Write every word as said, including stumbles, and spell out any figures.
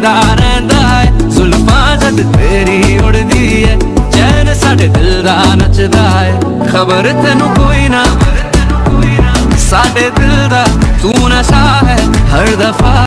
उड़दा रहिंदा है जुल्फां जद तेरी उड़दी है चैन साडे दिल दा नचदा है खबर तैनू कोई ना साडे दिल दा तू नशा है हर दफा